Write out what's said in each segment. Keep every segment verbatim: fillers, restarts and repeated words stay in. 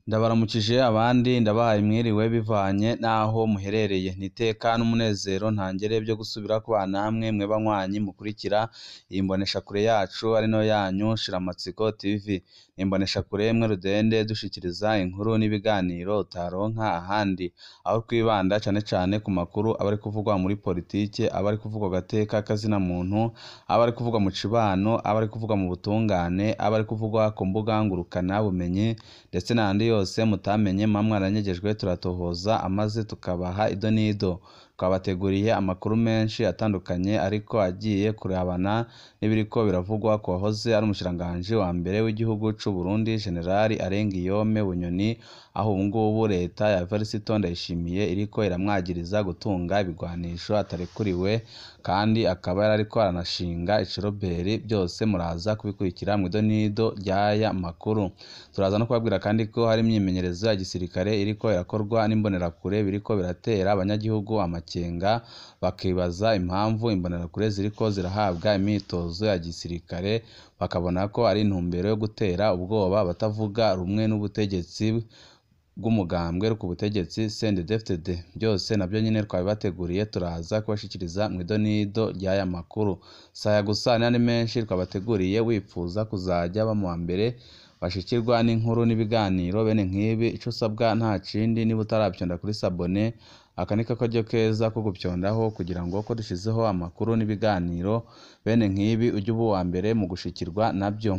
Ndabaramukije abandi ndabahaye mwiriwe bivanye naho muherereye niteka n'umunezero ntangere byo gusubira kubana namwe mwe banywanyi mukurikira iyi mboneshakure yacu ari no yanyu Shiramatsiko T V. Imboneshakure mwe rudende dushikiriza inkuru n'ibiganiro utaronka ahandi, aho twibanda cane cane ku makuru abari kuvugwa muri politike, abari kuvugwa gateka kazina muntu, abari kuvugwa mu cibano, abari kuvugwa mu butungane, abari kuvugwa ku mbuga ngurukana bumenyi ndetse n'andi yose mutamenye mamwe aranyegejwe turatohoza amaze tukabaha ido nido. Twabateguriye amakuru menshi atandukanye ariko agiye kurabana n'ibiriko biravugwa ko wahoze ari umushiranganje wa mbere w'igihugu c'u Burundi General Arengiyome Bunyoni, aho ubu ngubu leta ya Evariste Ndayishimiye iriko iramwagiriza gutunga ibigwanisho atarekuriwe kandi akaba yarariko aranashinga iceroberi. Byose muraza kubikurikira mu ido nido ry'aya makuru. Turaza no kubabwira kandi ko hari imyimenyerezo ya gisirikare iriko irakorwa n'imbonerakure biriko biratera abanyagihugu amakenga, bakibaza impamvu imbonerakure ziriko zirahabwa imyitozo ya gisirikare, bakabona ko ari intumbero yo gutera ubwoba batavuga rumwe n'ubutegetsi bw'umugambwe ku butegetsi C N D D F D D. Byose nabyo nyine twabibateguriye turaza kubashikiriza mu ido nido ry'aya makuru. Saya gusa n'andi menshi twabateguriye wifuza kuzajya ba mu wa mbere bashikirwa n'inkuru n'ibiganiro bene nk'ibi. Ico usabwa nta kindi, niba utaravyonda kuri sabone akanika karyo keza ko gupyondaho kugira ngo ko dushizeho amakuru n'ibiganiro bene nk'ibi ujye uba uwa mbere mu gushikirwa nabyo.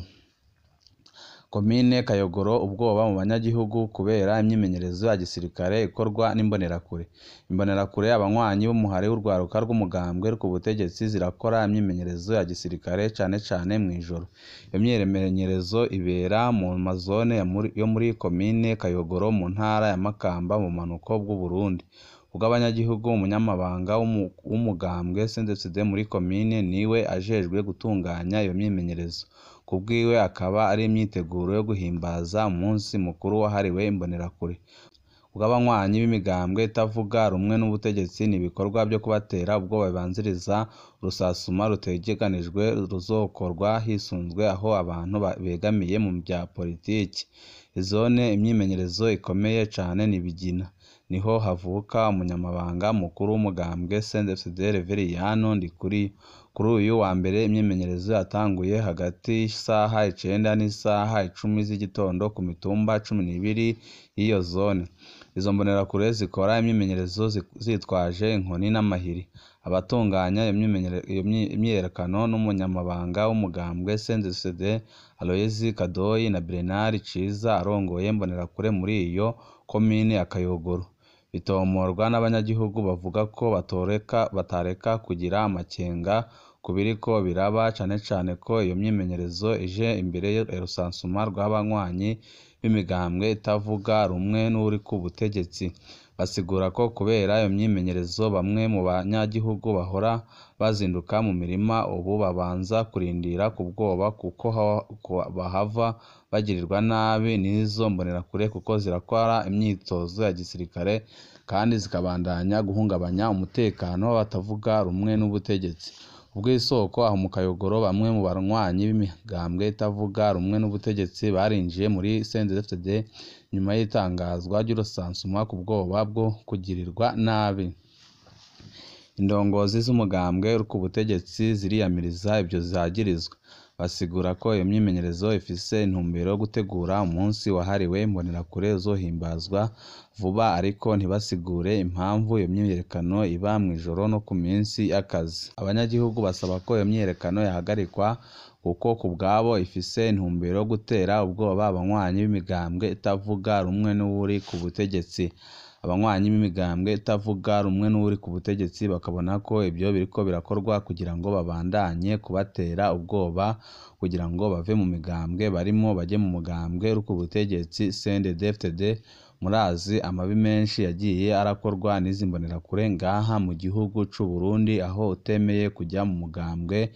Komine Kayogoro ubwoba mu banyagihugu kubera imyimenyerezo ya gisirikare ikorwa n'imbonerakure. Imbonerakure abanywanyi b'umuhari w'urwaruka rw'umugambwe ku butegetsi zirakora imyimenyerezo ya gisirikare cane cane mw'ijoro. Iyo myimenyerezo ibera mu mazone yo muri komine Kayogoro mu ntara ya Makamba mu manuko bw'u Burundi. Ubwo abanyagihugu umunyamabanga w'umugambwe C N D D F D D muri komine niwe ajejwe gutunganya iyo myimenyerezo. Kubwiwe akaba ari imyiteguro yo guhimbaza umunsi mukuru wahariwe imbonerakure. Ubwo abanywanyi b'imigambwe itavuga rumwe n'ubutegetsi n'ibikorwa byo kubatera ubwoba bibanziriza rusasuma rutegekanijwe ruzokorwa hisunzwe aho abantu begamiye mu bya politiki. Izone imyimenyerezo ikomeye cane ni Bigina, niho havuka umunyamabanga mukuru w'umugambwe C N D D F D D Reveriyano Ndikuriyo. Kuri uyu wa mbere imyimenyerezo yatanguye hagati y'isaha icenda n'isaha icumi z'igitondo ku mitumba cumi n'ibiri y'iyo zone. Izo mbonerakure zikora imyimenyerezo zitwaje inkoni n'amahiri. Abatunganya iyo myiyerekano n'umunyamabanga w'umugambwe C N D D F D D Aloys Kadoyi na Bernard Ciza arongoye imbonerakure muri iyo komine ya Kayogoro. Bitomorwa n'abanyagihugu bavuga ko batoreka batareka kugira amakenga kubiriko biraba, cane cane ko iyo myimenyerezo ije imbere y'urusansuma rw'abanywanyi b'imigambwe itavuga rumwe n'uri ku butegetsi. Basigura ko kubera iyo myimenyerezo bamwe mu banyagihugu bahora bazinduka mu mirima ubu babanza kurindira ku bwoba kuko bahava bagirirwa nabi n'izo mbonerakure kuko zirakora imyitozo ya gisirikare kandi zikabandanya guhungabanya umutekano w'abatavuga rumwe n'ubutegetsi. Ubw'isoko aho mu Kayogoro bamwe mu banywanyi b'imigambwe itavuga rumwe n'ubutegetsi barinjiye muri C N D D F D D nyuma y'itangazwa ry'urusansuma ku bwoba bwo kugirirwa nabi. Indongozi z'umugambwe ku butegetsi ziriyamiriza ibyo zagirizwa. Basigura ko iyo myimenyerezo ifise intumbero yo gutegura umunsi wahariwe imbonerakure uzohimbazwa vuba, ariko ntibasigure impamvu iyo myiyerekano iba mw'ijoro no ku minsi y'akazi. Abanyagihugu basaba ko iyo myiyerekano yahagarikwa kuko ku bwabo ifise intumbero yo gutera ubwoba abanywanyi b'imigambwe itavuga rumwe n'uri ku butegetsi. Abanywanyi b'imigambwe itavuga rumwe n'uri ku butegetsi bakabona ko ibyo biriko birakorwa kugira ngo babandanye kubatera ubwoba kugira ngo bave mu migambwe barimo baje mu mugambwe ku butegetsi C N D D F D D. Murazi amabi menshi yagiye arakorwa n'izi mbonerakure ngaha mu gihugu c'u Burundi, aho utemeye kujya mu mugambwe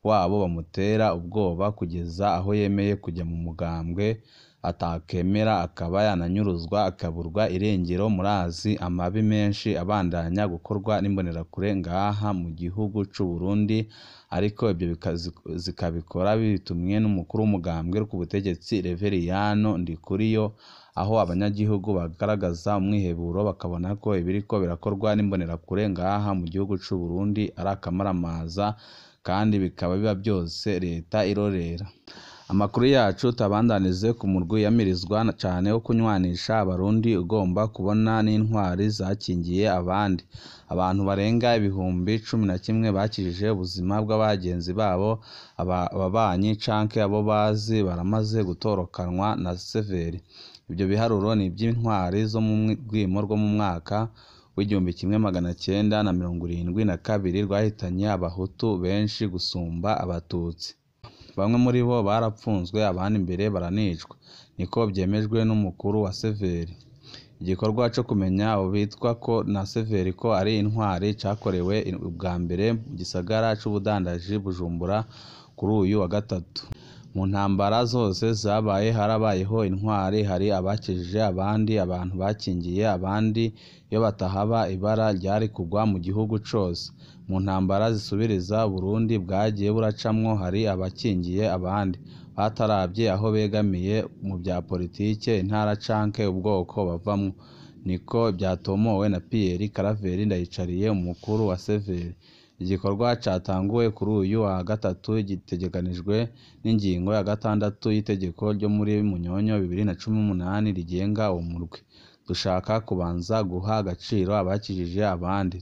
wabo bamutera ubwoba kugeza aho yemeye kujya mu mugambwe atakemera, akaba yananyuruzwa akaburwa irengero. Murazi amabi menshi abandanya gukorwa n'imbonerakure ngaha mu gihugu c'u Burundi, ariko ibyo zikabikora bitumwe n'umukuru w'umugambwe ku butegetsi Reveriyano Ndikuriyo, aho abanyagihugu bagaragaza umwiheburo bakabona ko ibiriko birakorwa n'imbonerakure ngaha mu gihugu c'u Burundi ari akamaramaza, kandi bikaba biba byose leta irorera. Amakuru yacu tabandanize ku murwi yamirizwa cane wo kunywanisha abarundi ugomba kubona n'intwari zakingiye abandi. Abantu barenga ibihumbi cumi na kimwe bakijije ubuzima bw'abagenzi babo, ababanyi canke abo bazi baramaze gutorokanwa na Severi. Ibyo biharuro ni iby'intwari zo mu rwimo rwo mu mwaka w'igihumbi kimwe magana cyenda na mirongo irindwi na kabiri rwahitanye abahutu benshi gusumba abatutsi. Bamwe muri bo barapfunzwe, abandi imbere baranicwa, niko byemejwe n'umukuru wa Severi. Igikorwa cyo kumenya abo bitwa ko na Severi ko ari intwari cyakorewe ubwa mbere mu gisagara c'ubudandaji Bujumbura kuri uyu wa gatatu. Mu ntambara zose zabaye harabayeho intwari, hari abakijije abandi, abantu bakingiye abandi. Iyo batahaba ibara ryari kugwa mu gihugu cose. Mu ntambara zisubiriza Burundi bwagiye buracamwo, hari abakingiye abandi bataravye aho begamiye mu bya politike, intara canke ubwoko bavamwo. Niko byatomowe na Pierre Karaveri Ndayicariye, umukuru wa Severi. Igikorwa catanguwe kuri uyu wa gatatu gitegekanijwe n'ingingo ya gatandatu y'itegeko ryo muri Munyonyo bibiri na cumi n'umunani rigenga uwo murwi. Dushaka kubanza guha agaciro abakijije abandi,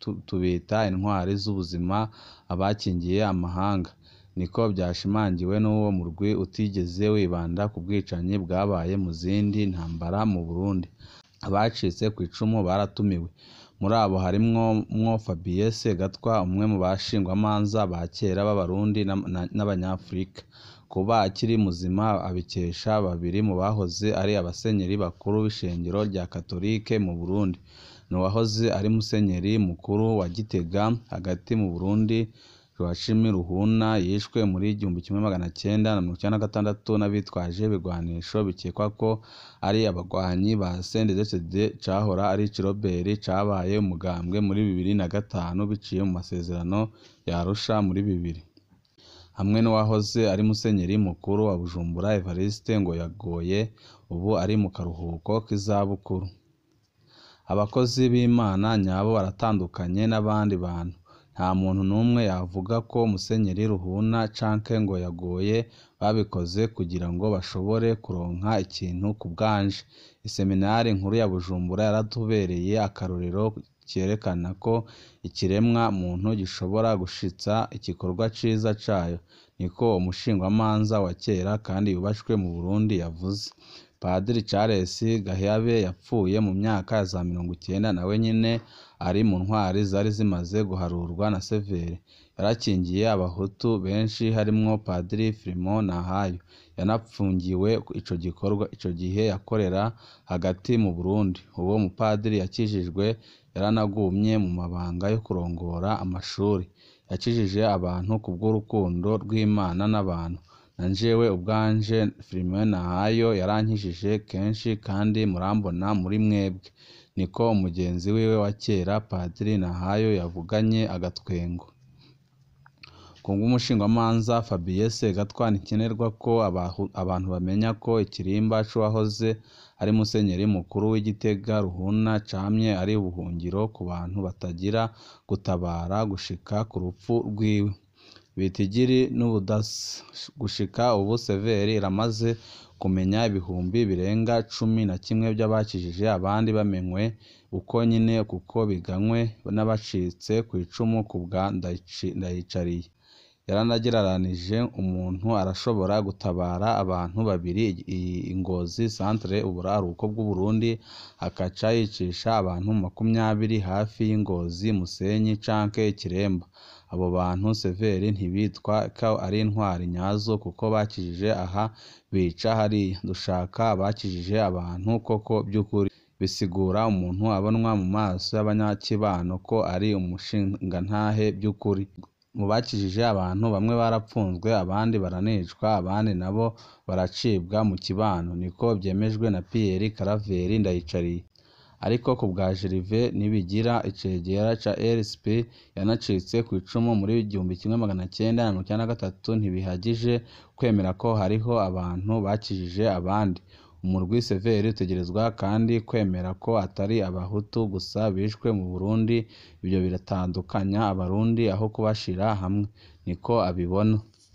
tubita intwari z'ubuzima, abakingiye amahanga. Niko byashimangiwe n'uwo murwi utigeze wibanda ku bwicanyi bwabaye mu zindi ntambara mu Burundi. Abacitse ku icumu baratumiwe. Muri abo harimwo mwo Fabien Segatwa, umwe mu bashingwamanza ba kera b'Abarundi n'Abanyafurika. Kuba akiri muzima abikesha babiri mu bahoze ari abasenyeri bakuru b'ishengero rya Katolike mu Burundi. N'uwahoze ari musenyeri mukuru wa Gitega hagati mu Burundi, Joachim Ruhuna, yishwe muri igihumbi kimwe magana cyenda na mirongo icyenda na gatandatu n'abitwaje ibigwanisho bikekwa ko ari abagwanyi ba C N D D F D D cahora ari Ciroberi, cabaye umugambwe muri bibiri na gatanu biciye mu masezerano ya Arusha muri bibiri. Hamwe n'uwahoze ari musenyeri mukuru wa Bujumbura Evariste Ngoyagoye, ubu ari mu karuhuko k'izabukuru. Abakozi b'Imana nyabo baratandukanye n'abandi bantu. Nta muntu n'umwe yavuga ko musenyeri Ruhuna canke Ngoyagoye babikoze kugira ngo bashobore kuronka ikintu ku bwanje. Iseminari nkuru ya Bujumbura yaratubereye akarorero cyerekana ko ikiremwa muntu gishobora gushitsa igikorwa ciza cayo. Niko umushingwamanza wa kera kandi yubashwe mu Burundi yavuze. Padiri Charles Gahiabe yapfuye mu myaka ya za mirongo icyenda, nawe nyine ari mu ntwari zari zimaze guharurwa na Severi. Yarakingiye abahutu benshi harimwo Padiri Filimon Nahayo, yanapfungiwe ico gikorwa ico gihe yakorera hagati mu Burundi. Uwo mupadiri yakijijwe yaranagumye mu mabanga yo kurongora amashuri. Yakijije abantu kubw'urukundo rw'Imana n'abantu. Nanjewe ubwanje Filimon Nahayo yarankijije kenshi kandi murambona muri mwebwe. Niko umugenzi wiwe wa kera Padiri Nahayo yavuganye agatwengo. Kubw'umushingwamanza Fabien Segatwa, nikenerwa ko abantu bamenya ko ikirimba c'uwahoze ari musenyeri mukuru w'Igitega Ruhuna camye ari ubuhungiro ku bantu batagira gutabara gushika ku rupfu rwiwe. Bitigiri n'ubudasa. Gushika ubu Severi iramaze kumenya ibihumbi birenga cumi na kimwe by'abakijije abandi bamenywe uko nyine kuko biganywe n'abacitse ku icumu ku bwa Ndayicariye. Yaranagereranije umuntu arashobora gutabara abantu babiri Ingozi centre uburaruko bw'Uburundi akaca yicisha abantu makumyabiri hafi y'Ingozi, Musenyi canke Kiremba. Abo bantu Severi ntibitwa ko ari intwari nyazo kuko bakijije aha bica hariya. Dushaka abakijije abantu koko by'ukuri, bisigura umuntu abonwa mu maso y'abanyakibano ko ari umushingantahe by'ukuri. mu bakijije abantu bamwe barapfunzwe abandi baranicwa abandi nabo baracibwa mu kibano niko byemejwe na Pierre Claver Ndayicariye ariko ku bwa Gervais Nibigira icegera ca R S P yanacitse ku icumu muri igihumbi kimwe magana cyenda na mirongo icyenda na gatatu ntibihagije kwemera ko hariho abantu bakijije abandi umurwi Severi utegerezwa kandi kwemera ko atari abahutu gusa bishwe mu Burundi ibyo biratandukanya abarundi aho kubashira hamwe niko abibona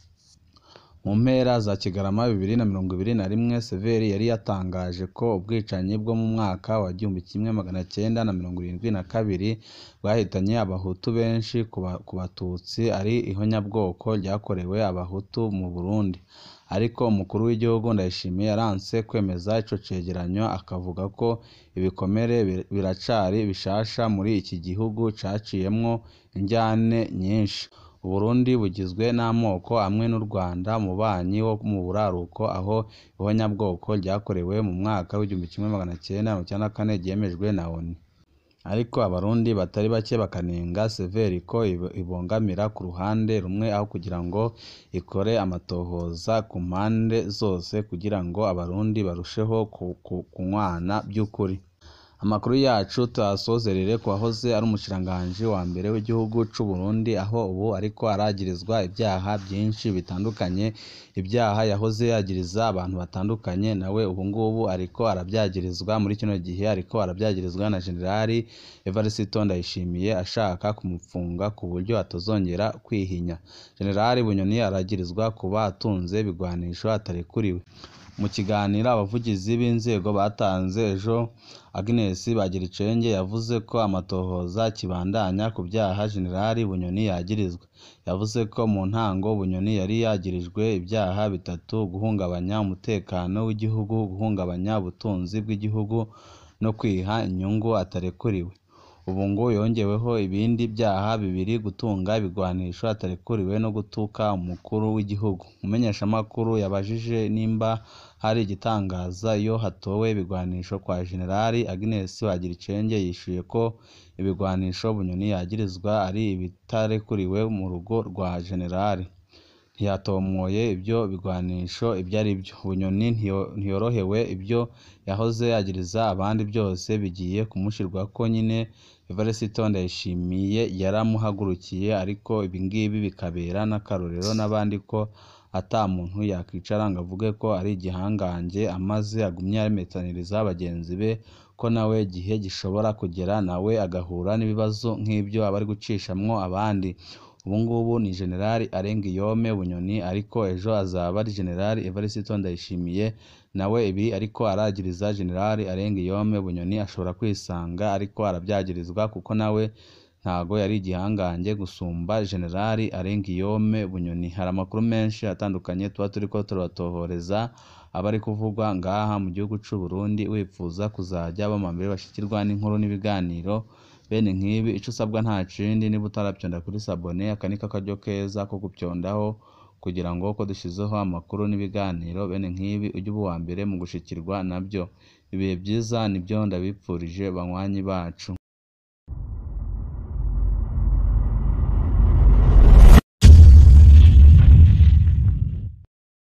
mu mpera za Kigarama bibiri na mirongo ibiri na rimwe Severi yari yatangaje ko ubwicanyi bwo mu mwaka wa igihumbi kimwe magana cyenda na mirongo irindwi na kabiri bwahitanye abahutu benshi ku batutsi ari ihonyabwoko ryakorewe abahutu mu Burundi ariko umukuru w'igihugu Ndayishimiye yaranse kwemeza ico cegeranyo akavuga ko ibikomere biracari bishasha muri iki gihugu caciyemwo injyane nyinshi Uburundi bugizwe n'amoko amwe n'u Rwanda mubanyi wo mu buraruko aho ihonyabwoko ryakorewe mu mwaka w'igihumbi kimwe magana cyenda mirongo icyenda na kane ryemejwe na O N U ariko abarundi batari bake bakanenga Severi ko ibongamira ku ruhande rumwe aho kugira ngo ikore amatohoza ku mpande zose kugira ngo abarundi barusheho kunywana by'ukuri Amakuru yacu tuhasozerere ku wahoze ari umushikiranganji wa mbere w'igihugu c'u Burundi aho ubu ariko aragirizwa ibyaha byinshi bitandukanye ibyaha yahoze yagiriza abantu batandukanye nawe ubu ngubu ariko arabyagirizwa muri kino gihe ariko arabyagirizwa na Generali Evariste Ndayishimiye ashaka kumupfunga ku buryo atazongera kwihinya Generali Bunyoni aragirizwa kuba atunze bigwanisho atarekuriwe mu kiganiro abavugizi b'inzego batanze ejo Agnes Bagiricenge yavuze ko amatohoza kibandanya ku byaha Generali Bunyoni yagirizwa yavuze ko mu ntango Bunyoni yari yagirijwe ibyaha bitatu guhungabanya umutekano w'igihugu guhungabanya ubutunzi bw'igihugu no kwiha inyungu atarekuriwe ubu ngo yongeweho ibindi byaha bibiri gutunga ibigwanisho atarekuriwe no gutuka umukuru w'igihugu umenyesha amakuru yabajije nimba hari igitangaza iyo hatowe ibigwanisho kwa Generali Agnes Bagiricenge yishuye ko ibigwanisho Bunyoni yagirizwa ari ibitarekuriwe mu rugo rwa Generali ntiyatomoye ibyo bigwanisho ibyo ari byo Bunyoni ntiyorohewe ibyo yahoze yagiriza abandi byose bigiye kumushirwa ko nyine Evariste Ndayishimiye yaramuhagurukiye ariko ibingibi bikabera n'akarorero n'abandi ko ata muntu yakwicara ngo avuge ko ari igihangange amaze agumya aremetaniriza bagenzi be ko nawe gihe gishobora kugera nawe agahura n'ibibazo nk'ibyo abari gucishamwo abandi ubu ngubu ni Generali Arengiyome Bunyoni ariko ejo azaba ari Generali Evariste Ndayishimiye nawe ibi ariko aragiriza Generali Arengiyome Bunyoni ashobora kwisanga ariko arabyagirizwa kuko nawe ntago yari igihangange gusumba Generali Arengiyome Bunyoni hari amakuru menshi atandukanye tuba turiko turatohoreza abari kuvugwa ngaha mu gihugu c'u Burundi wipfuza kuzajya bamambere bashikirwa n'inkuru n'ibiganiro bene nkibi ico usabwa nta cindi niba utaravyonda kuri sabone akanika karyo keza ko gupyondaho kugira ngo ko dushizeho amakuru n'ibiganiro bene nkibi ujye uba wa mbere mu gushikirwa nabyo ibihe byiza nibyo ndabipfurije banywanyi bacu